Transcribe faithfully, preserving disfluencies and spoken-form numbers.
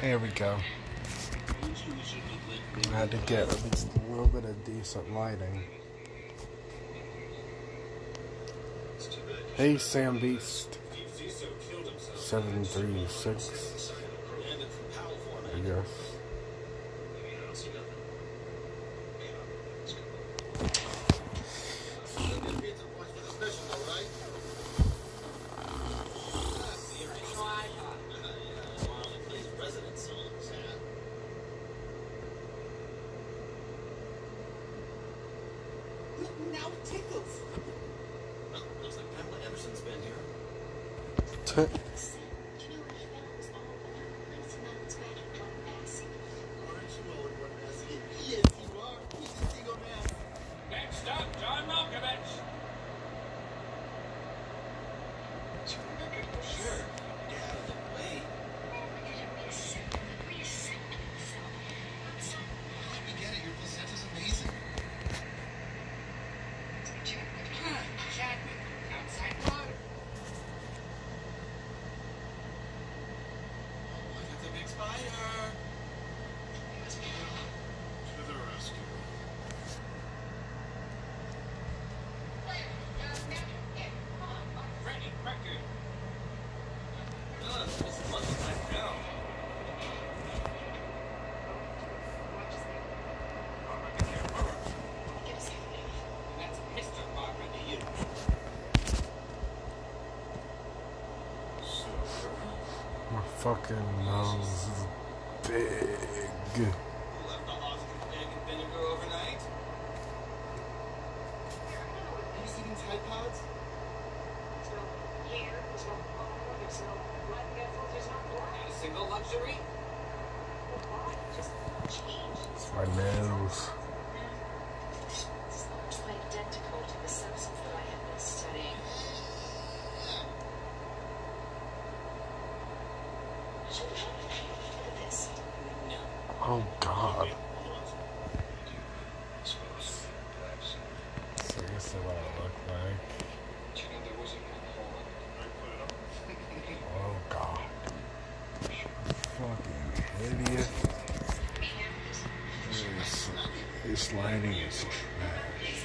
There we go. I had to get at least a little bit of decent lighting. Hey, Sam Beast. seven three six. I guess. Now it tickles. Well, looks like Pamela Anderson's been here. T- Yes, you are. He's a single man. Next up, John Malkovich. Sure. Get out of the way. We get it. Your placenta's amazing. Chapman, outside water. Oh, look at the big spider. To the rescue. Freddie Mercury. Ugh, this looks like hell. That's Mister Barbara to you. My fucking nose is big. Who left the ostrich egg and vinegar overnight? You see these Tide Pods? Not a single luxury. It's my nose. It's identical to the substance that I have been studying. Look at this. No. Oh God. Seriously, what I look like? Oh God. Fucking idiot. This, this lighting is trash.